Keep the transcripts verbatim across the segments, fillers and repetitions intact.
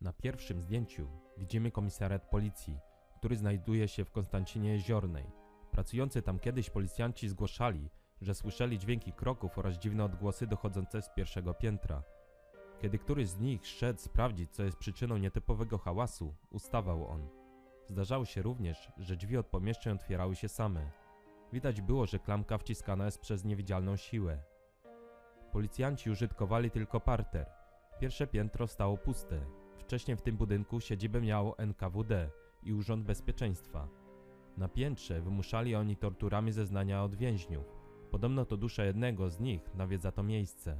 Na pierwszym zdjęciu widzimy komisariat policji, który znajduje się w Konstancinie Jeziornej. Pracujący tam kiedyś policjanci zgłaszali, że słyszeli dźwięki kroków oraz dziwne odgłosy dochodzące z pierwszego piętra. Kiedy któryś z nich szedł sprawdzić, co jest przyczyną nietypowego hałasu, ustawał on. Zdarzało się również, że drzwi od pomieszczeń otwierały się same. Widać było, że klamka wciskana jest przez niewidzialną siłę. Policjanci użytkowali tylko parter. Pierwsze piętro stało puste. Wcześniej w tym budynku siedzibę miało N K W D i Urząd Bezpieczeństwa. Na piętrze wymuszali oni torturami zeznania od więźniów. Podobno to dusza jednego z nich nawiedza to miejsce.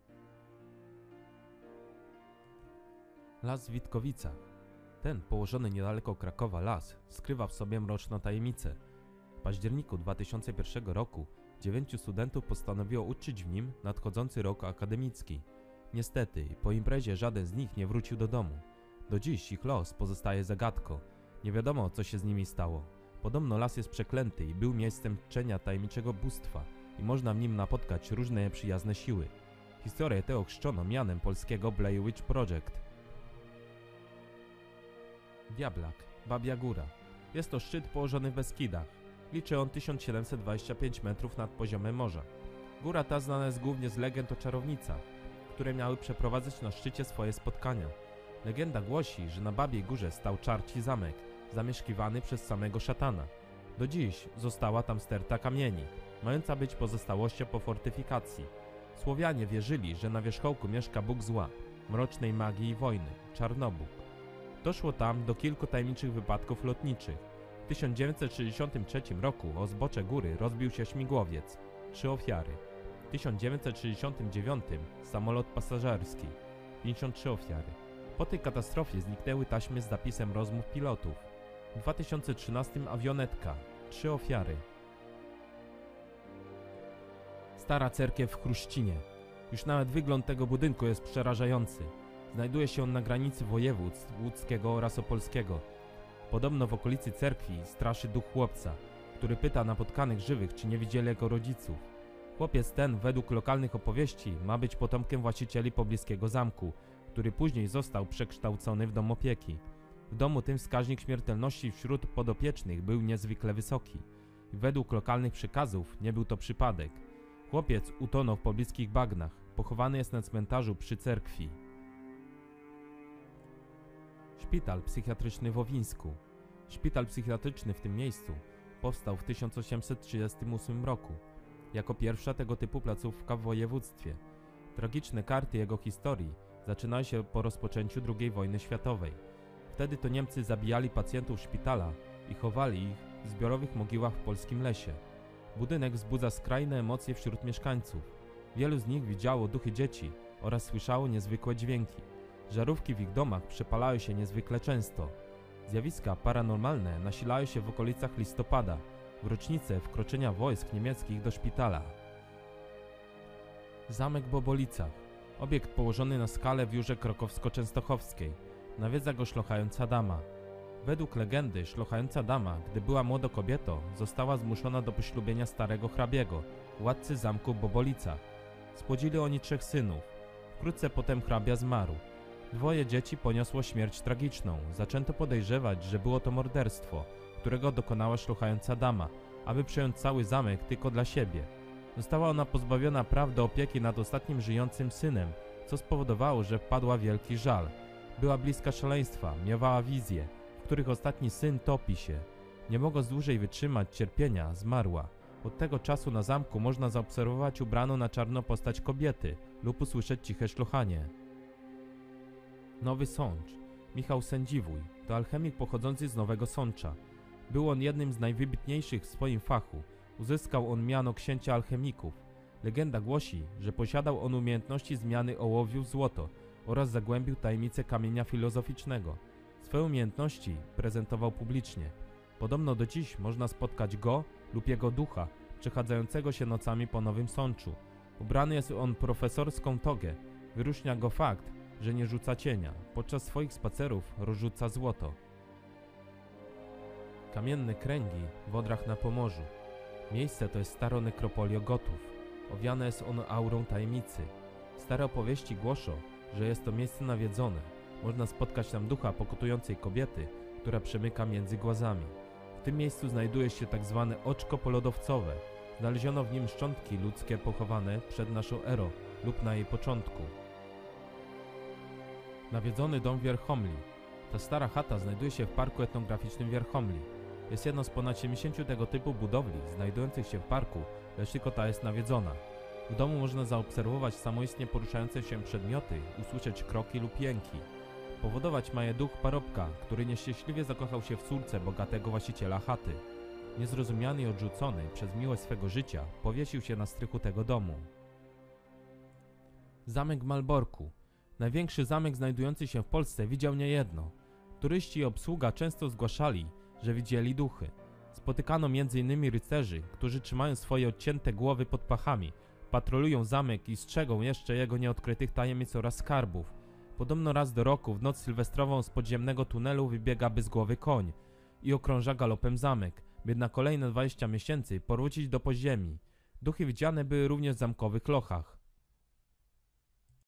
Las w Witkowicach. Ten położony niedaleko Krakowa las skrywa w sobie mroczną tajemnicę. W październiku dwa tysiące pierwszego roku dziewięciu studentów postanowiło uczcić w nim nadchodzący rok akademicki. Niestety, po imprezie żaden z nich nie wrócił do domu. Do dziś ich los pozostaje zagadką. Nie wiadomo, co się z nimi stało. Podobno las jest przeklęty i był miejscem czczenia tajemniczego bóstwa i można w nim napotkać różne nieprzyjazne siły. Historię tę ochrzczono mianem polskiego Blair Witch Project. Diablak, Babia Góra. Jest to szczyt położony w Beskidach. Liczy on tysiąc siedemset dwadzieścia pięć metrów nad poziomem morza. Góra ta znana jest głównie z legend o czarownicach, które miały przeprowadzać na szczycie swoje spotkania. Legenda głosi, że na Babiej Górze stał czarci zamek, zamieszkiwany przez samego szatana. Do dziś została tam sterta kamieni, mająca być pozostałością po fortyfikacji. Słowianie wierzyli, że na wierzchołku mieszka Bóg zła, mrocznej magii i wojny, Czarnobóg. Doszło tam do kilku tajemniczych wypadków lotniczych. W tysiąc dziewięćset sześćdziesiątym trzecim roku o zbocze góry rozbił się śmigłowiec. Trzy ofiary. W tysiąc dziewięćset sześćdziesiątym dziewiątym samolot pasażerski. pięćdziesiąt trzy ofiary. Po tej katastrofie zniknęły taśmy z zapisem rozmów pilotów. W dwa tysiące trzynastym awionetka. Trzy ofiary. Stara cerkiew w Chruścinie. Już nawet wygląd tego budynku jest przerażający. Znajduje się on na granicy województw łódzkiego oraz opolskiego. Podobno w okolicy cerkwi straszy duch chłopca, który pyta napotkanych żywych, czy nie widzieli jego rodziców. Chłopiec ten, według lokalnych opowieści, ma być potomkiem właścicieli pobliskiego zamku, który później został przekształcony w dom opieki. W domu tym wskaźnik śmiertelności wśród podopiecznych był niezwykle wysoki. Według lokalnych przekazów nie był to przypadek. Chłopiec utonął w pobliskich bagnach, pochowany jest na cmentarzu przy cerkwi. Szpital psychiatryczny w Owińsku. Szpital psychiatryczny w tym miejscu powstał w tysiąc osiemset trzydziestym ósmym roku. Jako pierwsza tego typu placówka w województwie. Tragiczne karty jego historii zaczynają się po rozpoczęciu drugiej wojny światowej. Wtedy to Niemcy zabijali pacjentów szpitala i chowali ich w zbiorowych mogiłach w polskim lesie. Budynek wzbudza skrajne emocje wśród mieszkańców. Wielu z nich widziało duchy dzieci oraz słyszało niezwykłe dźwięki. Żarówki w ich domach przepalały się niezwykle często. Zjawiska paranormalne nasilają się w okolicach listopada, w rocznicę wkroczenia wojsk niemieckich do szpitala. Zamek w Bobolicach. Obiekt położony na skale w Jurze Krakowsko-Częstochowskiej. Nawiedza go szlochająca dama. Według legendy szlochająca dama, gdy była młodą kobietą, została zmuszona do poślubienia starego hrabiego, władcy zamku w Bobolicach. Spłodzili oni trzech synów. Wkrótce potem hrabia zmarł. Dwoje dzieci poniosło śmierć tragiczną. Zaczęto podejrzewać, że było to morderstwo, którego dokonała szlochająca dama, aby przejąć cały zamek tylko dla siebie. Została ona pozbawiona praw do opieki nad ostatnim żyjącym synem, co spowodowało, że wpadła w wielki żal. Była bliska szaleństwa, miewała wizje, w których ostatni syn topi się. Nie mogąc dłużej wytrzymać cierpienia, zmarła. Od tego czasu na zamku można zaobserwować ubraną na czarno postać kobiety lub usłyszeć ciche szlochanie. Nowy Sącz. Michał Sędziwój to alchemik pochodzący z Nowego Sącza. Był on jednym z najwybitniejszych w swoim fachu. Uzyskał on miano księcia alchemików. Legenda głosi, że posiadał on umiejętności zmiany ołowiu w złoto oraz zagłębił tajemnicę kamienia filozoficznego. Swoje umiejętności prezentował publicznie. Podobno do dziś można spotkać go lub jego ducha, przechadzającego się nocami po Nowym Sączu. Ubrany jest on profesorską togę. Wyróżnia go fakt, że nie rzuca cienia. Podczas swoich spacerów rozrzuca złoto. Kamienne kręgi w Odrach na Pomorzu. Miejsce to jest staro nekropolio Gotów. Owiane jest ono aurą tajemnicy. Stare opowieści głoszą, że jest to miejsce nawiedzone. Można spotkać tam ducha pokutującej kobiety, która przemyka między głazami. W tym miejscu znajduje się tak zwane oczko polodowcowe. Znaleziono w nim szczątki ludzkie pochowane przed naszą erą lub na jej początku. Nawiedzony dom Wierchomli. Ta stara chata znajduje się w parku etnograficznym Wierchomli. Jest jedną z ponad siedemdziesięciu tego typu budowli znajdujących się w parku, lecz tylko ta jest nawiedzona. W domu można zaobserwować samoistnie poruszające się przedmioty, usłyszeć kroki lub jęki. Powodować ma je duch parobka, który nieszczęśliwie zakochał się w córce bogatego właściciela chaty. Niezrozumiany i odrzucony przez miłość swego życia, powiesił się na strychu tego domu. Zamek w Malborku. Największy zamek znajdujący się w Polsce widział niejedno. Turyści i obsługa często zgłaszali, że widzieli duchy. Spotykano między innymi rycerzy, którzy trzymają swoje odcięte głowy pod pachami, patrolują zamek i strzegą jeszcze jego nieodkrytych tajemnic oraz skarbów. Podobno raz do roku w noc sylwestrową z podziemnego tunelu wybiega bezgłowy koń i okrąża galopem zamek, by na kolejne dwadzieścia miesięcy powrócić do podziemi. Duchy widziane były również w zamkowych lochach.